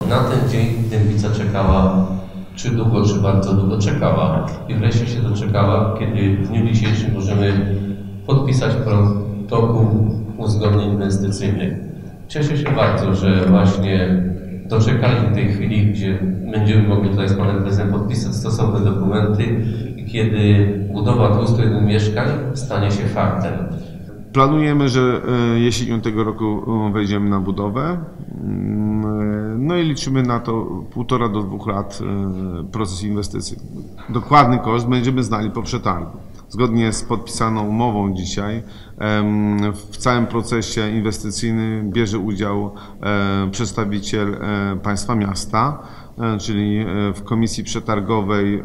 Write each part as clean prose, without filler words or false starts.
Na ten dzień Dębica czekała, czy długo, czy bardzo długo czekała i wreszcie się doczekała, kiedy w dniu dzisiejszym możemy podpisać protokół uzgodnień inwestycyjnych. Cieszę się bardzo, że właśnie doczekaliśmy tej chwili, gdzie będziemy mogli tutaj z Panem Prezydentem podpisać stosowne dokumenty i kiedy budowa 201 mieszkań stanie się faktem. Planujemy, że jesienią tego roku wejdziemy na budowę. No i liczymy na to 1,5 do 2 lat proces inwestycyjny. Dokładny koszt będziemy znali po przetargu. Zgodnie z podpisaną umową dzisiaj w całym procesie inwestycyjnym bierze udział przedstawiciel państwa miasta, czyli w komisji przetargowej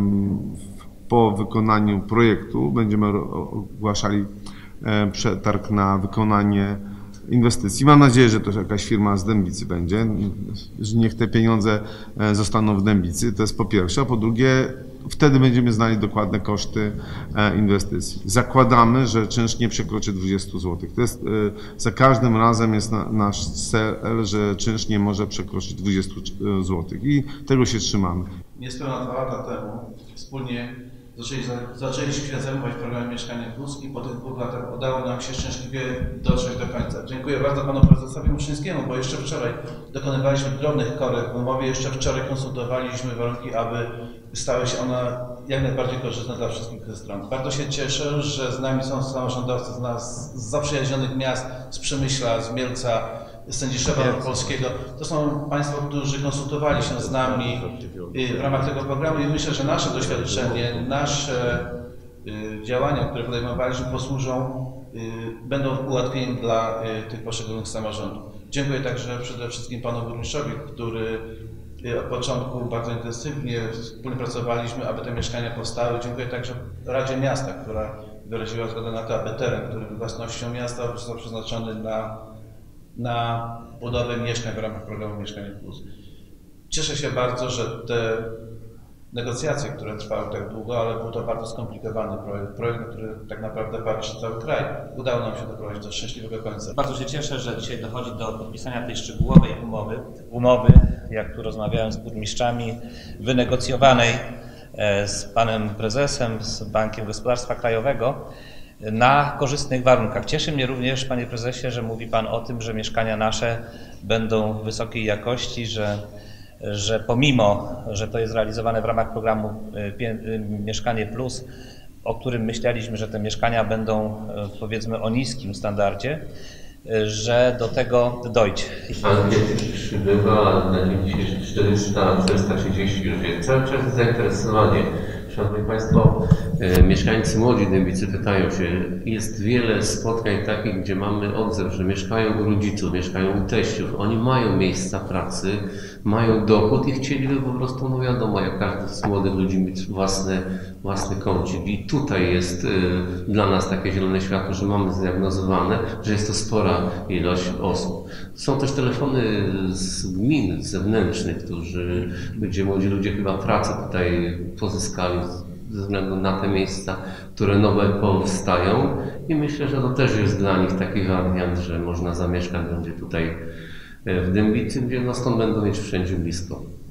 po wykonaniu projektu będziemy ogłaszali przetarg na wykonanie inwestycji. Mam nadzieję, że to jakaś firma z Dębicy będzie, że niech te pieniądze zostaną w Dębicy, to jest po pierwsze, a po drugie wtedy będziemy znali dokładne koszty inwestycji. Zakładamy, że czynsz nie przekroczy 20 zł. To jest, za każdym razem jest nasz cel, że czynsz nie może przekroczyć 20 zł i tego się trzymamy. Niespełna 2 lata temu wspólnie zaczęliśmy zajmować programem Mieszkanie Plus i po tych 2 latach udało nam się szczęśliwie dotrzeć do końca. Dziękuję bardzo panu prezesowi Muszyńskiemu, bo jeszcze wczoraj dokonywaliśmy drobnych korekt w umowie, jeszcze wczoraj konsultowaliśmy warunki, aby stały się one jak najbardziej korzystne dla wszystkich stron. Bardzo się cieszę, że z nami są samorządowcy z zaprzyjaźnionych miast, z Przemyśla, z Mielca, z Sędziszewa Polskiego. To są Państwo, którzy konsultowali się z nami w ramach tego programu i myślę, że nasze doświadczenie, nasze działania, które podejmowaliśmy, będą ułatwieniem dla tych poszczególnych samorządów. Dziękuję także przede wszystkim panu burmistrzowi, który od początku bardzo intensywnie wspólnie pracowaliśmy, aby te mieszkania powstały. Dziękuję także Radzie Miasta, która wyraziła zgodę na to, aby teren, który był własnością miasta, został przeznaczony na budowę mieszkań w ramach programu Mieszkanie Plus. Cieszę się bardzo, że te negocjacje, które trwały tak długo, ale był to bardzo skomplikowany projekt, na który tak naprawdę patrzy cały kraj. Udało nam się doprowadzić do szczęśliwego końca. Bardzo się cieszę, że dzisiaj dochodzi do podpisania tej szczegółowej umowy, jak tu rozmawiałem z burmistrzami, wynegocjowanej z panem prezesem, z Bankiem Gospodarstwa Krajowego, na korzystnych warunkach. Cieszy mnie również, panie prezesie, że mówi pan o tym, że mieszkania nasze będą wysokiej jakości, że pomimo, że to jest realizowane w ramach programu Mieszkanie Plus, o którym myśleliśmy, że te mieszkania będą, powiedzmy, o niskim standardzie, że do tego dojdzie. Ankiety przybywa, na dzień dzisiejszy 430 już jest. Cały czas jest zainteresowanie. Szanowni Państwo, mieszkańcy młodzi Dębicy pytają się, jest wiele spotkań takich, gdzie mamy odzew, że mieszkają u rodziców, mieszkają u teściów, oni mają miejsca pracy, mają dochód i chcieliby po prostu, no wiadomo, jak każdy z młodych ludzi mieć własny kącik. I tutaj jest dla nas takie zielone światło, że mamy zdiagnozowane, że jest to spora ilość osób. Są też telefony z gmin zewnętrznych, gdzie młodzi ludzie chyba pracę tutaj pozyskali ze względu na te miejsca, które nowe powstają i myślę, że to też jest dla nich taki wariant, że można zamieszkać będzie tutaj w Dębicy, gdzie no stąd będą mieć wszędzie blisko.